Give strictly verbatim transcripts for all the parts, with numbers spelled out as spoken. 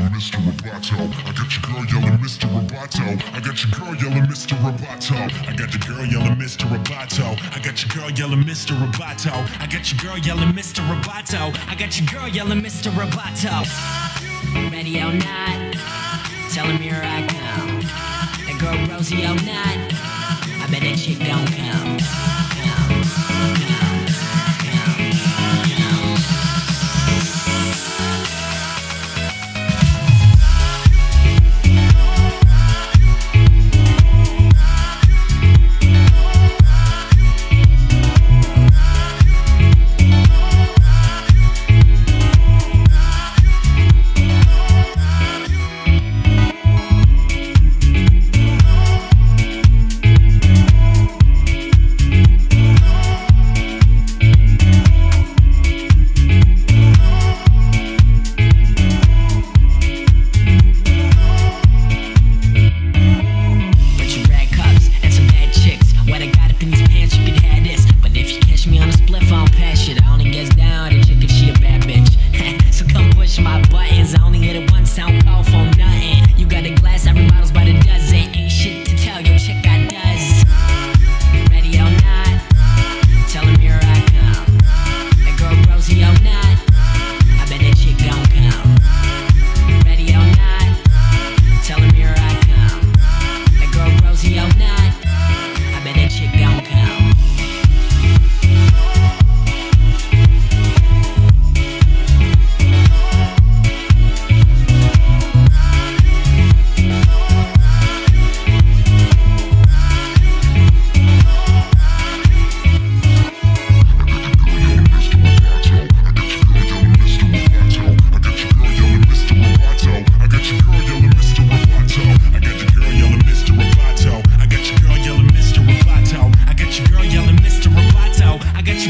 yelling Mister Roboto. I got your girl yelling Mister Roboto. I got your girl yelling Mister Roboto. I got your girl yelling Mister Roboto. I got your girl yelling Mister Roboto. I got your girl yelling Mister Roboto. I got your girl yelling Mister Roboto. Ready or not, tell him here I come. That girl Rosie or not, I bet that chick gon' come. Come, come, come, come.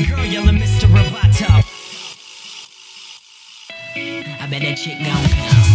I bet that chick gon' come.